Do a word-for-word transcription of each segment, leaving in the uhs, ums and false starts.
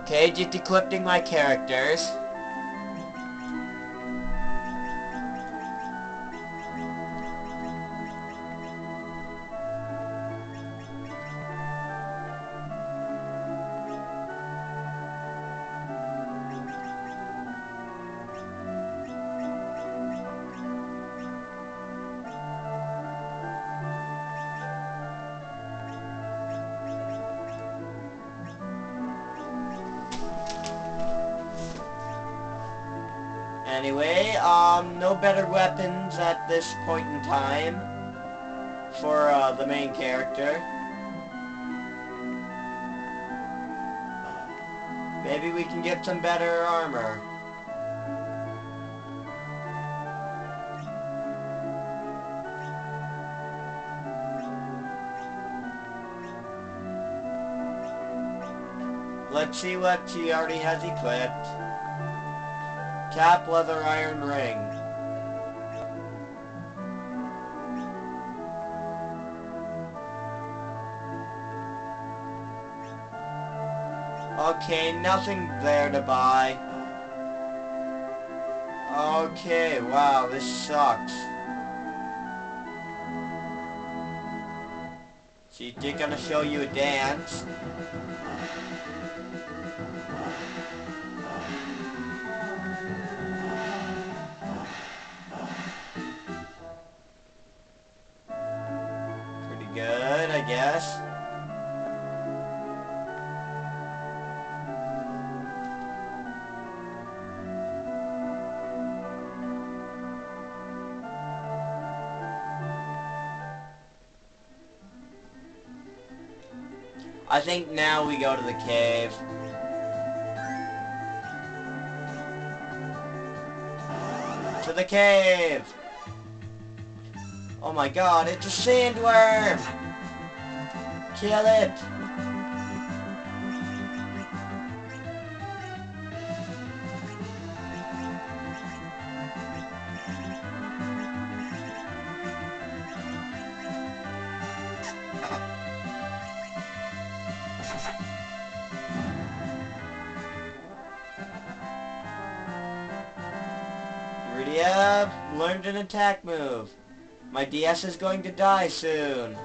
Okay, just equipping my characters. Anyway, um, no better weapons at this point in time for uh, the main character. Maybe we can get some better armor. Let's see what she already has equipped. Cap, leather, iron ring. Okay, nothing there to buy. Okay, wow, this sucks. She's just gonna show you a dance. Pretty good, I guess. I think now we go to the cave. To the cave! Oh my god, it's a sandworm! Kill it! Ready up, learned an attack move. My D S is going to die soon.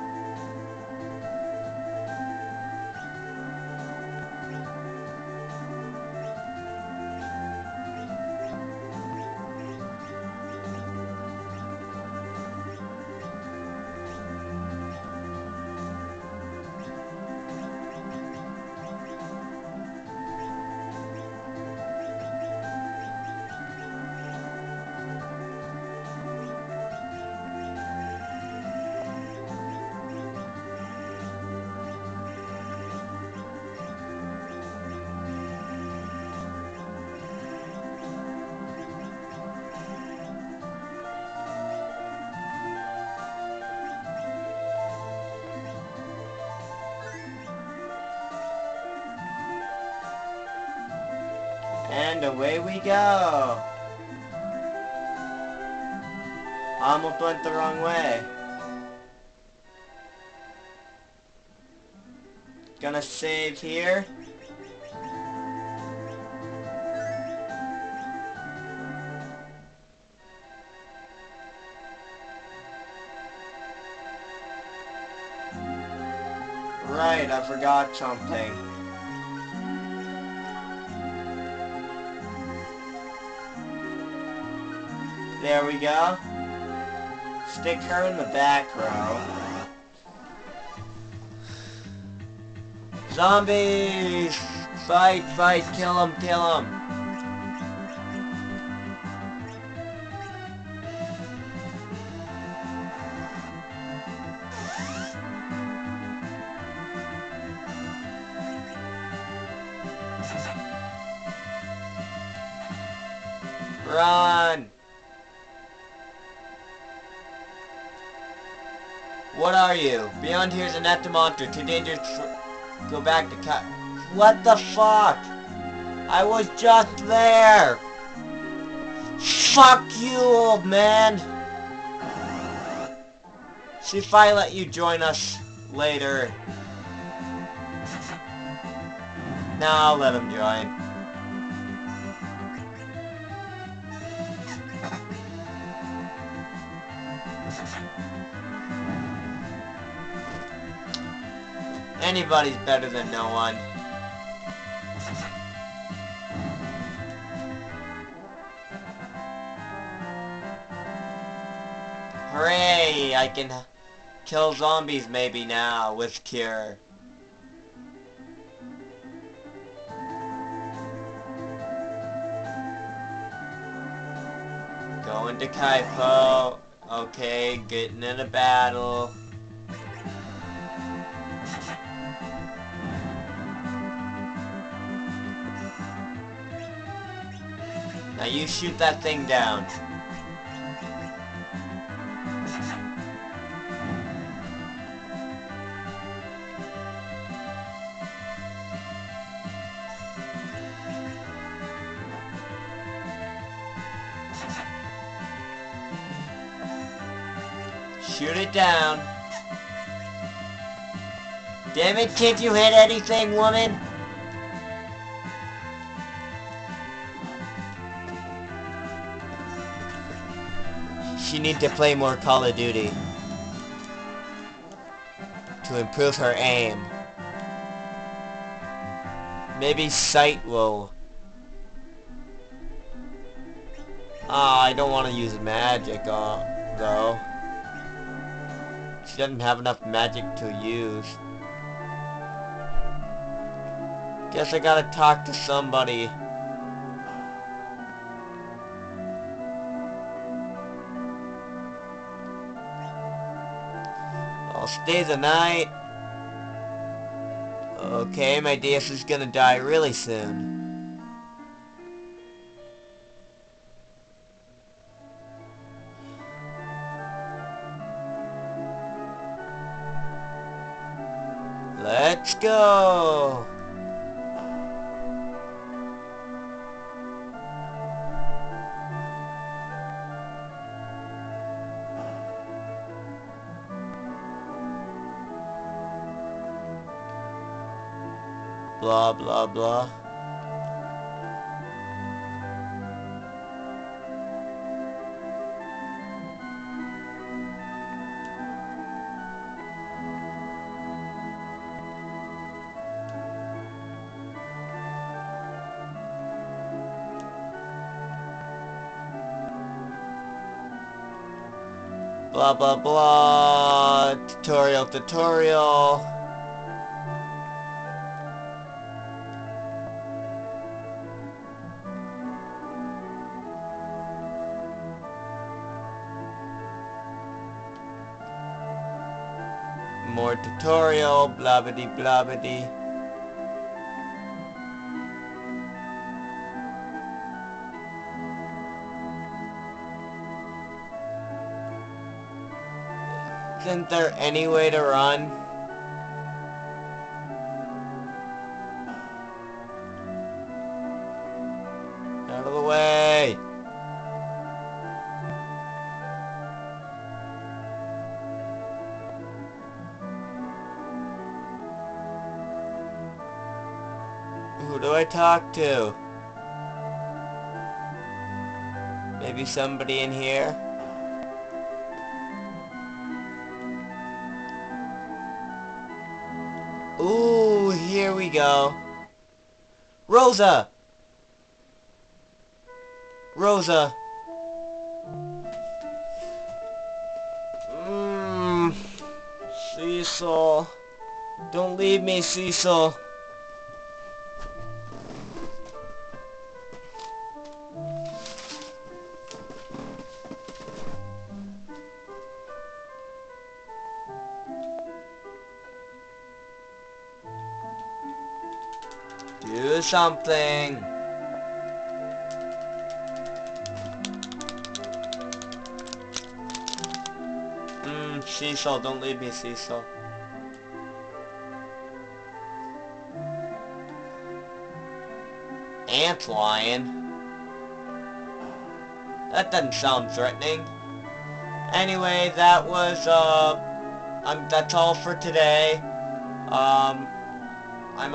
And away we go. Almost went the wrong way. Gonna save here. Right, I forgot something. There we go. Stick her in the back row. Zombies! Fight, fight, kill them, kill them. Run! What are you? Beyond here's an active monster. Too dangerous to go back to cut. What the fuck? I was just there! Fuck you, old man! See if I let you join us later. Nah, I'll let him join. Anybody's better than no one. Hooray! I can kill zombies maybe now with Cure. Going to Kaipo. Okay, getting in a battle. Now you shoot that thing down. Shoot it down. Damn it, can't you hit anything, woman? She needs to play more Call of Duty to improve her aim. Maybe sight will... Ah, I don't want to use magic, uh, though. She doesn't have enough magic to use. Guess I gotta talk to somebody. I'll stay the night. Okay, my D S is gonna die really soon. Let's go! Blah, blah, blah. Blah, blah, blah. Tutorial, tutorial. More tutorial, blabbity blabbity. Isn't there any way to run? Out of the way! Who do I talk to? Maybe somebody in here? Ooh, here we go. Rosa! Rosa! Mmm. Cecil. Don't leave me, Cecil. Do something. Mmm, Cecil, don't leave me, Cecil. Ant lion? That doesn't sound threatening. Anyway, that was, uh, um, that's all for today. Um...